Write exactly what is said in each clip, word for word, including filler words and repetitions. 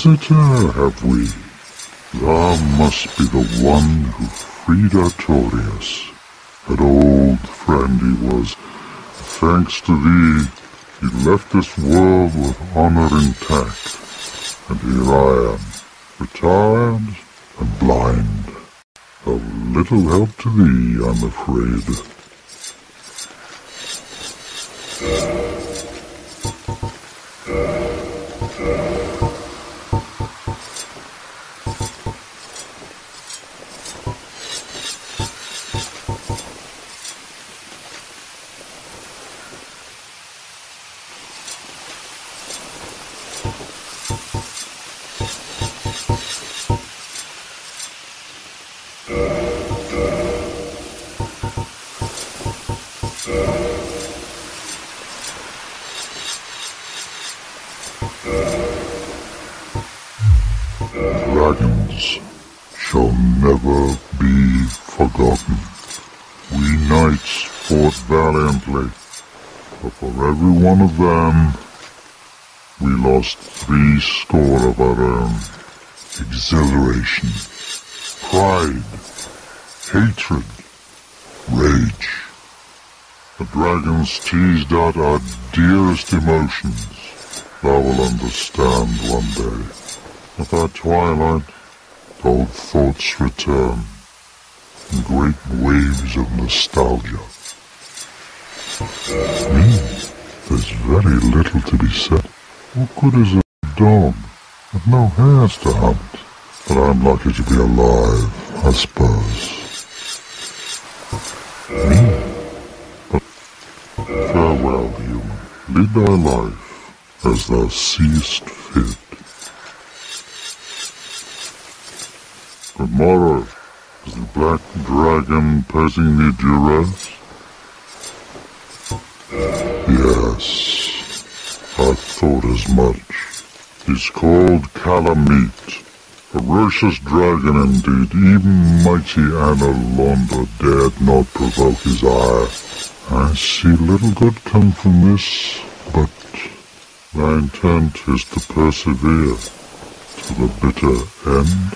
visitor, have we? Thou must be the one who freed Artorias. An old friend he was. Thanks to thee, he left this world with honor intact. And here I am, retired and blind. Of little help to thee, I'm afraid. Dragons shall never be forgotten. We knights fought valiantly, but for every one of them, we lost three score of our own. Exhilaration, pride, hatred, rage. The dragons teased out our dearest emotions. Thou will understand one day. At our twilight, old thoughts return in great waves of nostalgia. Me, there's very little to be said. What good is a dog with no hairs to hunt? But I'm lucky to be alive, I suppose. Me? But farewell, human. Lead thy life as thou seest fit. Good morrow. Is the black dragon posing thee duress? Yes, I thought as much. He's called Calamite. Ferocious dragon indeed. Even mighty Anna Londa dared not provoke his ire. I see little good come from this, but my intent is to persevere to the bitter end.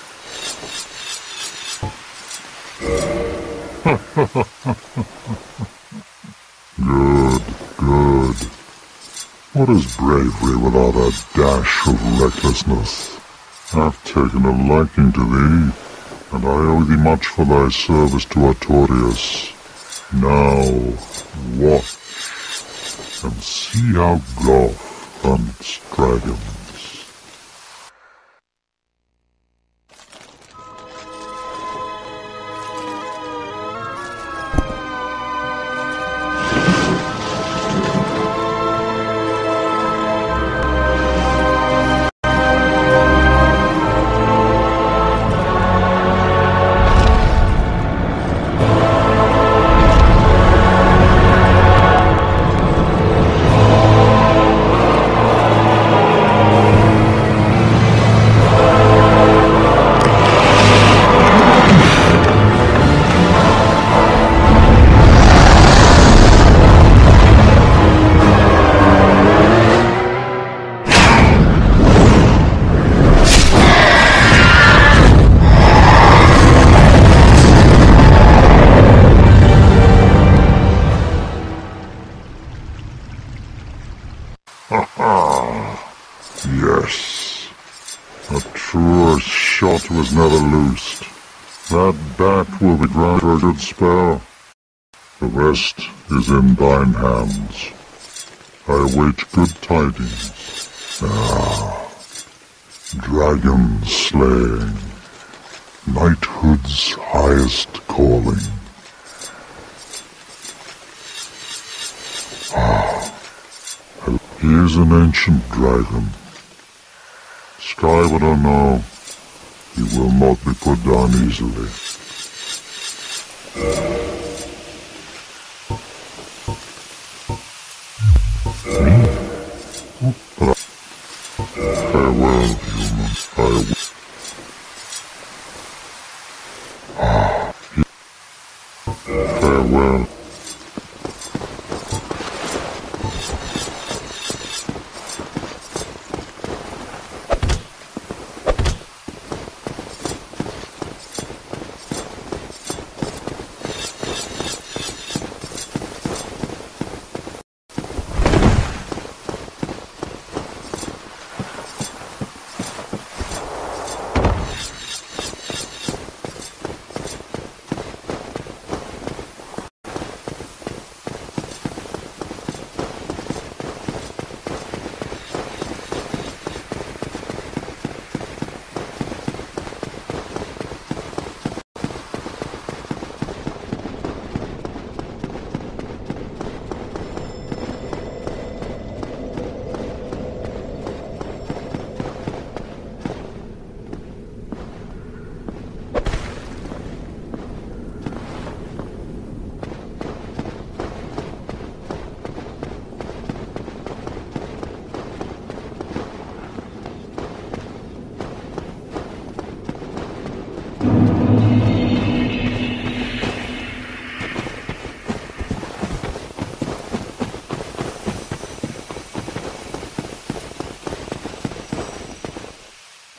Good, good. What is bravery without a dash of recklessness? I've taken a liking to thee, and I owe thee much for thy service to Artorias. Now, watch, and see how Goth hunts dragons. Yes, a truer shot was never loosed. That bat will be granted for a good spell. The rest is in thine hands. I await good tidings. Ah, Dragonslaying, knighthood's highest calling. Ah, he is an ancient dragon. Skyward or no, he will not be put down easily. Farewell, human. I will. Ah, farewell.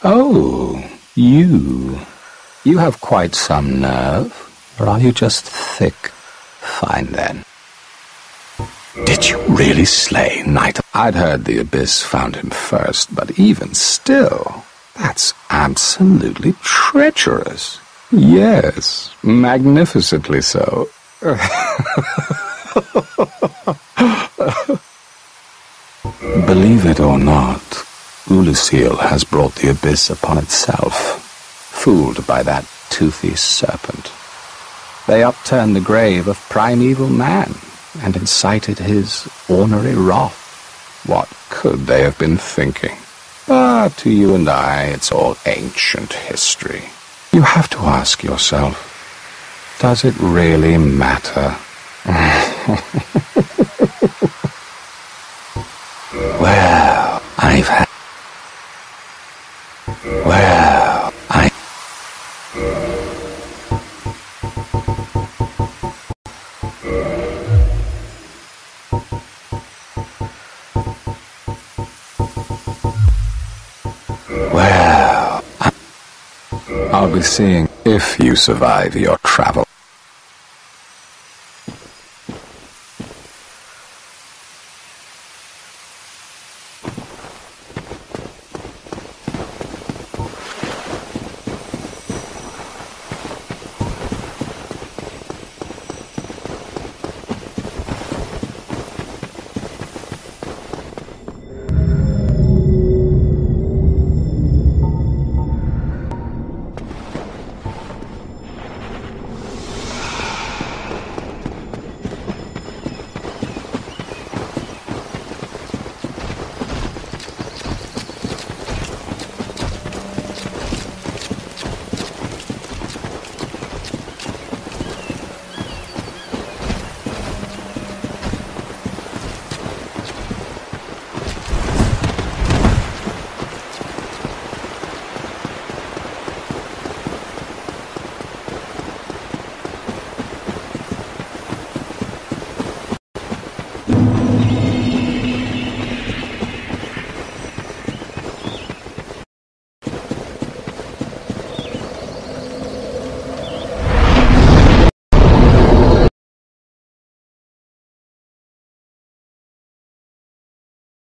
Oh, you. You have quite some nerve, or are you just thick? Fine then. Did you really slay Knight? I'd heard the Abyss found him first, but even still, that's absolutely treacherous. Yes, magnificently so. Believe it or not, Ulusil has brought the Abyss upon itself, fooled by that toothy serpent. They upturned the grave of primeval man and incited his ornery wrath. What could they have been thinking? But to you and I, it's all ancient history. You have to ask yourself, does it really matter? Well, I've had... Well, I... Well, I... I'll be seeing if you survive your travel.